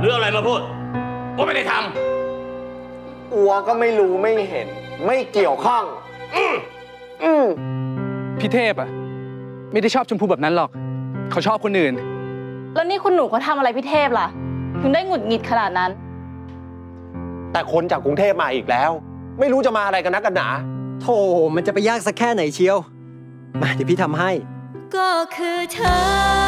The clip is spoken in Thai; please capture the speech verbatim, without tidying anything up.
เรื่องอะไรมาพูดว่าไม่ได้ทำอัวก็ไม่รู้ไม่เห็นไม่เกี่ยวข้องอืมอืมพี่เทพอะไม่ได้ชอบชมพูแบบนั้นหรอกเขาชอบคนอื่นแล้วนี่คุณหนูเขาทำอะไรพี่เทพล่ะถึงได้หงุดหงิดขนาดนั้นแต่คนจากกรุงเทพมาอีกแล้วไม่รู้จะมาอะไรกันนักกันหนาโธ่มันจะไปยากสักแค่ไหนเชียวมาเดี๋ยวพี่ทำให้ก็คือเธอ